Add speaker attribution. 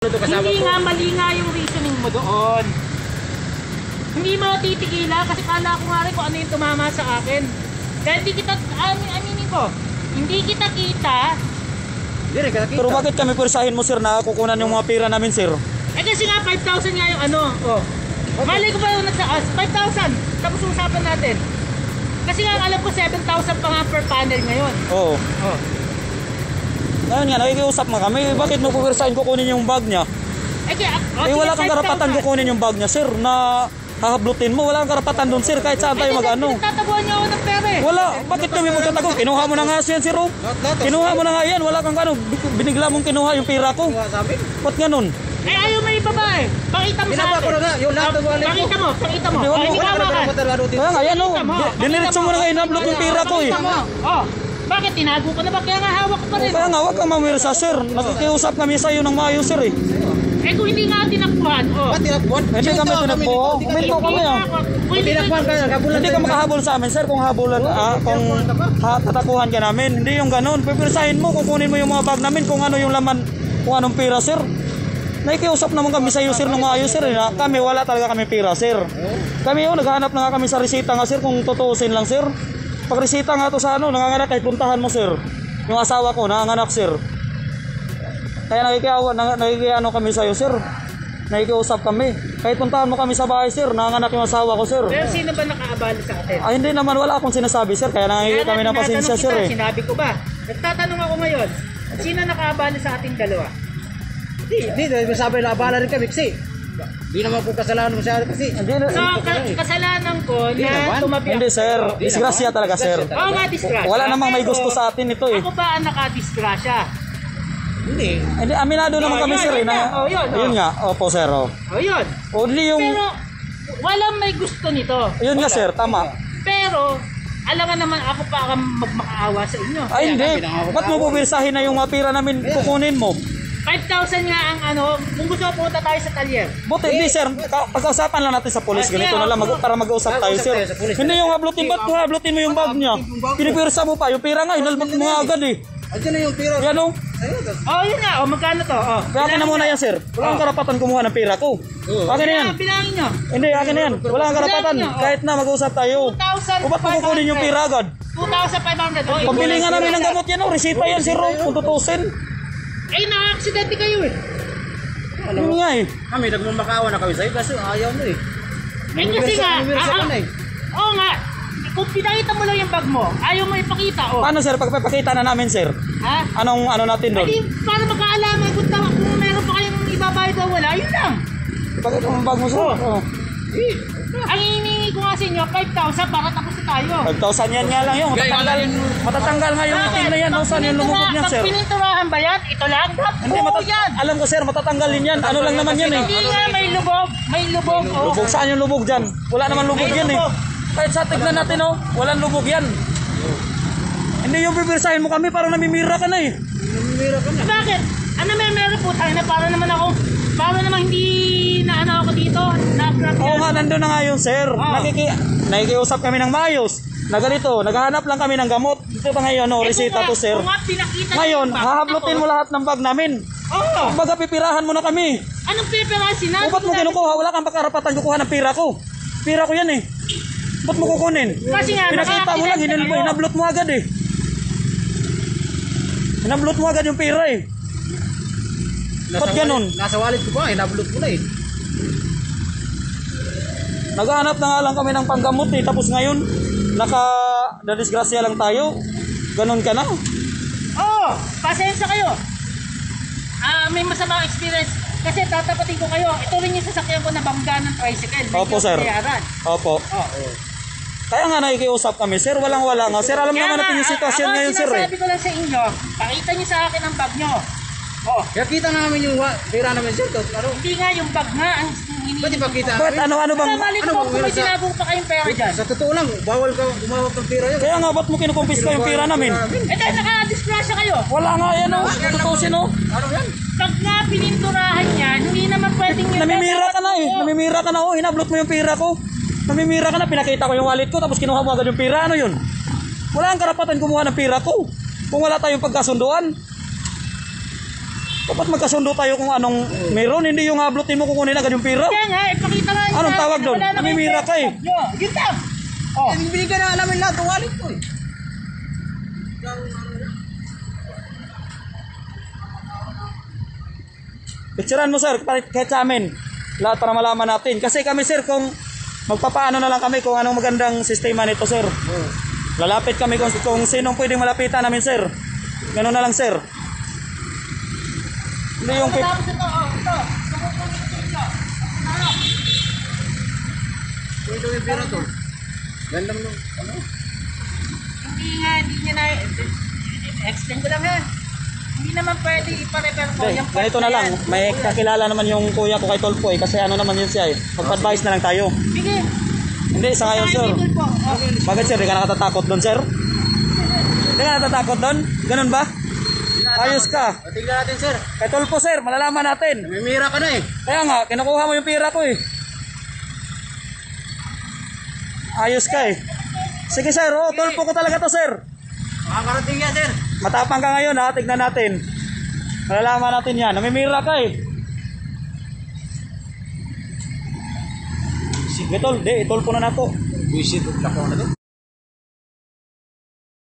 Speaker 1: Hindi nga, mali nga yung reasoning mo doon. Hindi mo titigilan kasi kala ko nga rin kung ano yung tumama sa akin. Dahil hindi kita, aminin ko, hindi kita kita.
Speaker 2: Pero bakit kami pwersahin mo sir na kukunan yung mga pera namin sir?
Speaker 1: Eh kasi nga 5,000 nga yung ano. Oh. Mali ko ba yung nagtaas? 5,000. Tapos usapan natin. Kasi nga alam ko 7,000 pa nga per panel ngayon.
Speaker 2: Oo.
Speaker 1: Oh.
Speaker 2: Ngayon nga, nakikiusap na kami. Bakit mo pwersahin kukunin yung bag niya? Wala kang karapatan kukunin yung bag niya sir na hahablutin mo. Wala kang karapatan doon sir kahit saan tayo mag-ano.
Speaker 1: Tatabuhan niyo ako ng pera eh.
Speaker 2: Wala. Bakit kami magtatago? Kinuha mo na nga yan sir. Kinuha mo na nga yan. Wala kang ano. Binigla mong kinuha yung pera ko. Ba't ganun?
Speaker 1: Eh ayaw may baba eh. Pakita mo sa atin. Pakita mo. Hindi ka makan.
Speaker 2: Kaya nga yan o. Diniritso mo na nga inablot yung pera ko eh.
Speaker 1: Oh. Bakit tinago ko na ba? Kaya nga hawak ko pa rin.
Speaker 2: Kaya nga wag kang mamirsa sir. Nakikiusap kami sa iyo ng maayos sir eh.
Speaker 1: Eh kung hindi nga tinakbuhan, oh.
Speaker 3: Ba't tinakbuhan?
Speaker 2: Hindi kami tinakbo. Kuminto kami ah.
Speaker 3: Tinakbuhan ka, naghabulan.
Speaker 2: Hindi ka makahabol sa amin sir kung habulan kung tatakuhan ka namin. Hindi yung ganun. Pipirsahin mo, kukunin mo yung mga bag namin kung ano yung laman, kung anong pera sir. Nakikiusap naman kami sa iyo sir ng maayos sir. Kami wala talaga kami pera sir. Kami naghahanap na nga kami sa resita nga sir kung tutuusin lang sir. Pag resita nga to sa ano, nanganganak kahit puntahan mo sir. Yung asawa ko nanganganak sir. Kaya nakikiano kami sa iyo sir. Nakikiusap kami. Kahit puntahan mo kami sa bahay sir, nanganganak yung asawa ko sir.
Speaker 1: Pero sino ba nakaabala sa atin?
Speaker 2: Hindi naman, wala akong sinasabi sir. Kaya nangihingi kami ng pasensya sir eh.
Speaker 1: Sinabi ko ba? Nagtatanong ako ngayon, sino nakaabala sa ating dalawa?
Speaker 3: Hindi, sabi na abala rin kami kasi hindi naman po kasalanan mo siya kasi.
Speaker 1: So, kasalanan ko na tumabi.
Speaker 2: Hindi sir, disgrasya talaga sir.
Speaker 1: Oo nga, disgrasya.
Speaker 2: Wala namang may gusto sa atin ito eh.
Speaker 1: Ako ba ang nakadisgrasya?
Speaker 3: Hindi.
Speaker 2: Hindi, aminado naman kami sir eh. Yun nga, opo sir.
Speaker 1: O yun.
Speaker 2: Only yung...
Speaker 1: Pero walang may gusto nito.
Speaker 2: Yun nga sir, tama.
Speaker 1: Pero alangan naman ako pa ang magmakaawa sa inyo.
Speaker 2: Ay hindi, ba't mo pupirsahin na yung mga pira namin kukunin mo?
Speaker 1: 5,000 nga ang ano, kung gusto mo punta tayo sa talyer.
Speaker 2: Buti, hindi sir, pag-usapan lang natin sa polis, ganito na lang, para mag-usap tayo sir. Hindi yung hablutin, ba't mo hablutin mo yung bag niya? Pinipirsa mo pa, yung pira nga, hinalbot mo nga agad eh.
Speaker 3: Andiyan na yung pira.
Speaker 2: Yan o.
Speaker 1: Oh, yun nga, oh, magkano to? Oh.
Speaker 2: Akin na muna yan sir, wala kang karapatan kumuha ng pira ko. Akin na yan.
Speaker 1: Bilangin nyo.
Speaker 2: Hindi, akin na yan, wala kang karapatan, kahit na mag-usap tayo.
Speaker 1: 2,500.
Speaker 2: O ba't mo kukunin yung pira agad?
Speaker 1: 2,500. Oh,
Speaker 2: Pambili nga namin ng gamot yan o, resita yan sir, kung tutusin.
Speaker 1: Eh, na-aksidente kayo eh.
Speaker 2: Yun nga eh.
Speaker 3: Kami nagmamakawa na kami sa'yo kasi ayaw mo eh.
Speaker 1: Eh kasi nga, oo nga, kung pinakita mo lang yung bag mo, ayaw mo ipakita, oh.
Speaker 2: Paano sir, pagpapakita na namin sir?
Speaker 1: Ha?
Speaker 2: Anong ano natin doon?
Speaker 1: Ay, para magkaalaman kung meron pa kayong ibabayad o wala, yun lang.
Speaker 2: Ipakita mo ang bag mo sir? Oo.
Speaker 1: Ang hinihingi ko nga sa inyo, 5,000 para tapos na tayo.
Speaker 2: 5,000 yan nga lang yun. Matatanggal nga yung itim na yan. Saan yung lumubog niyan sir?
Speaker 1: Pag pininturahan ba yan? Ito lang?
Speaker 2: Hindi,
Speaker 1: yan.
Speaker 2: alam ko sir, matatanggalin yan. Ano lang naman yan eh.
Speaker 1: Hindi nga, may lubog. May lubog. Oh.
Speaker 2: Lubog? Saan yung lubog dyan? Wala naman lubog yan eh. Kahit sa tignan natin oh, walang lubog yan. Hindi yung pipirsahin mo kami, parang namimira ka na eh.
Speaker 3: Namimira ka na.
Speaker 1: Bakit? Ano meron po tayo na para naman ako, para naman hindi na ano ako dito.
Speaker 2: Oo nga, nandun na nga yun sir. Nakikiusap kami ng maayos. Na ganito, naghahanap lang kami ng gamot. Ito pa ngayon, resita to sir. Ngayon, hahablutin mo lahat ng bag namin.
Speaker 1: Oo.
Speaker 2: Baga pipirahan mo na kami.
Speaker 1: Anong pipirahan? Sinabi?
Speaker 2: Ba't mo kinukuha? Wala kang pakarapatan kukuha ng pira ko. Pira ko yan eh. Ba't mo kukunin?
Speaker 1: Kasi nga,
Speaker 2: pinakita mo lang, hinablot mo agad eh. Hinablot mo agad yung pira eh. Ba't ganun?
Speaker 3: Nasa wallet ko pa, hinablot mo na eh.
Speaker 2: Naghahanap na nga lang kami ng panggamot eh. Tapos ngayon, nadisgrasya lang tayo. Ganon ka na.
Speaker 1: Oo, pasensya kayo. May masamang experience. Kasi tatapatin ko kayo. Ito rin yung sasakyan ko na bangga ng tricycle.
Speaker 2: Opo sir. Opo. Kaya nga nakikiusap kami sir. Walang-wala nga. Sir, alam naman natin yung sitwasyon ngayon sir eh.
Speaker 1: Sinasabi ko lang sa inyo, pakita nyo sa akin ang bag nyo. Oh.
Speaker 3: Kaya kita namin yung pira namin sir.
Speaker 1: Hindi nga yung bag nga.
Speaker 3: Pwede pa kita.
Speaker 2: Ba't ano bang?
Speaker 1: Ano bang may sinabong pa kayong pera dyan?
Speaker 3: Sa totoo lang, bawal ka gumawag ng pira yun.
Speaker 2: Kaya nga, ba't mo kinukumpiska yung pira namin?
Speaker 1: Eh dahil nakadisgrasya kayo.
Speaker 2: Wala nga yan o. Tutusin o.
Speaker 3: Ano yan?
Speaker 1: Pag nga pininturahan yan, hindi naman pwedeng yun.
Speaker 2: Namimira ka na eh. Namimira ka na o. Hinablot mo yung pira ko. Namimira ka na. Pinakita ko yung wallet ko. Tapos kinuha mo agad yung pira. Ano yun? Wala kang karapatan kumuha ng pira ko. Kung wala tayong pagkasunduan. Dapat magkasundo tayo kung anong meron, hindi yung hablutin mo kukunin agad yung pira.
Speaker 1: Kaya nga, ipakita nga yung
Speaker 2: Anong
Speaker 1: sa
Speaker 2: tawag
Speaker 1: akin na
Speaker 2: doon?
Speaker 1: wala namang
Speaker 2: Namimira ka eh.
Speaker 1: Yo, ginta! Oh,
Speaker 3: Binigyan na namin lahat ng wallet ko eh.
Speaker 2: Picturean mo sir, kahit sa amin. Lahat para malaman natin. Kasi kami sir, kung magpapaano na lang kami kung anong magandang sistema nito sir. Lalapit kami kung sinong pwedeng malapitan namin sir. Ganun na lang sir. Hindi yung
Speaker 1: tapos ito, oh, ito.
Speaker 3: Ito yung pira to. Gandang nung, ano?
Speaker 1: Hindi niya na, explain ko lang ha. Hindi naman pwede ipa-repair ko.
Speaker 2: Hindi,
Speaker 1: Yung part
Speaker 2: ganito na lang.
Speaker 1: yan.
Speaker 2: May kakilala naman yung kuya ko kay Tolpo eh. Kasi ano naman yun siya eh. Mag-advise na lang tayo.
Speaker 1: Sige.
Speaker 2: Hindi, sa ngayon sir.
Speaker 1: Idol po. Okay.
Speaker 2: Bakit sir, di ka nakatatakot doon sir? Di ka natatakot doon? Ganun ba? Ayos ka.
Speaker 3: O, tingnan natin sir.
Speaker 2: Kay Tolpo sir, malalaman natin.
Speaker 3: Namimira ka na eh.
Speaker 2: Kaya nga, kinukuha mo yung pira ko eh. Ayos ka eh. Sige sir, oh, Tolpo ko talaga to sir.
Speaker 3: Makakarating yan sir.
Speaker 2: Matapang ka ngayon ha, tignan natin. Malalaman natin yan. Namimira ka eh. Sige tol, di, Tolpo na nato.
Speaker 3: Buisit, lako na to.